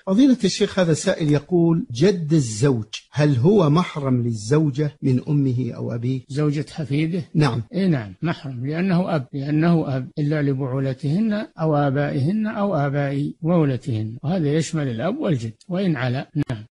فضيلة الشيخ، هذا سائل يقول: جد الزوج هل هو محرم للزوجة من أمه أو أبيه؟ زوجة حفيده؟ نعم. إيه نعم، محرم، لأنه أب إلا لبعولتهن أو آبائهن أو آباء بولتهن، وهذا يشمل الأب والجد وإن علا. نعم.